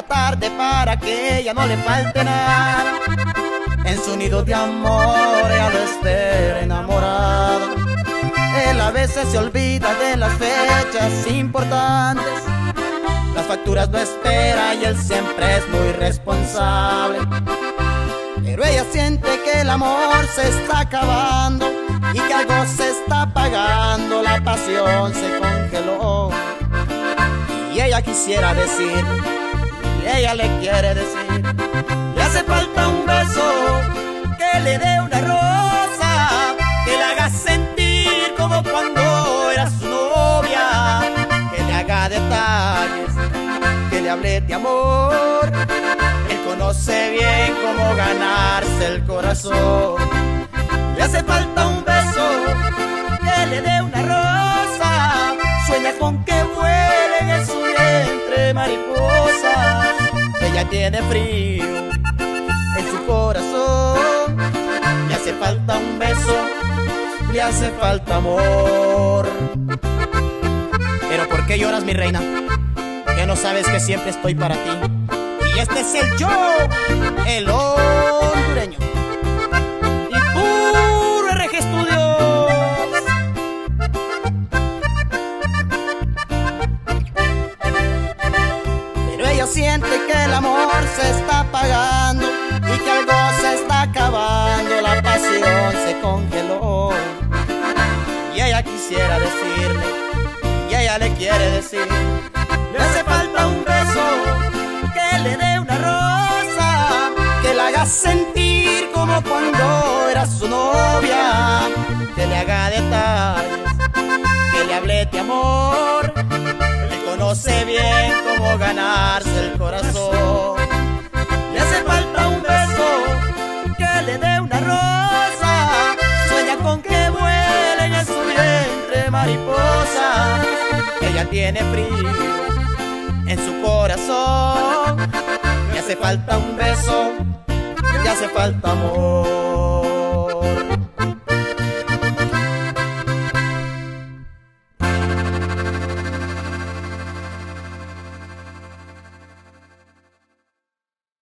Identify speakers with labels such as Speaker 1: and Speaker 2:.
Speaker 1: tarde para que ella no le falte nada. En su nido de amor ella lo espera enamorada. Él a veces se olvida de las fechas importantes, las facturas no espera y él siempre es muy responsable. Pero ella siente que el amor se está acabando y que algo se está apagando, la pasión se congeló. Y ella quisiera decir, y ella le quiere decir, le hace falta un beso, que le dé una rosa, que le haga sentir como cuando era su novia, que le haga detalles, que le hable de amor. Él conoce bien cómo ganarse el corazón. Le hace falta un beso, que le dé una rosa, sueña con que vuelen en su vientre mariposas. Ella tiene frío en su corazón. Le hace falta un beso, le hace falta amor. Pero ¿por qué lloras, mi reina? ¿Que no sabes que siempre estoy para ti? Y este es el yo, el hondureño. Y puro RG Studios. Pero ella siente que el amor se está apagando y que algo se está acabando, la pasión se congeló. Y ella quisiera decirle, y ella le quiere decir, le hace falta un beso, que le dé una rosa, que la haga sentir como cuando era su novia, que le haga detalles, que le hable de amor. Él conoce bien cómo ganarse el corazón. Le hace falta un beso, que le dé una rosa, sueña con que vuelen en su vientre mariposas. Ella tiene frío en su corazón. Le hace falta un beso, le hace falta amor.